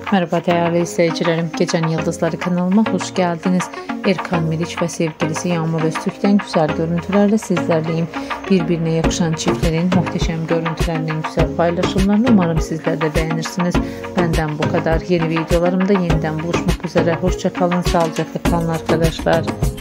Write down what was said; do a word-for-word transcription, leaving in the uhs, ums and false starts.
Merhaba değerli izleyicilerim, Gecenin Yıldızları kanalıma hoş geldiniz. Erkan Meriç ve sevgilisi Yağmur Öztürk'ten güzel görüntülerle sizlerleyim. Birbirine yakışan çiftlerin muhteşem görüntülerinin güzel paylaşımlarını umarım sizler de beğenirsiniz. Benden bu kadar. Yeni videolarımda yeniden buluşmak üzere. Hoşça kalın, sağlıcakla kalın arkadaşlar.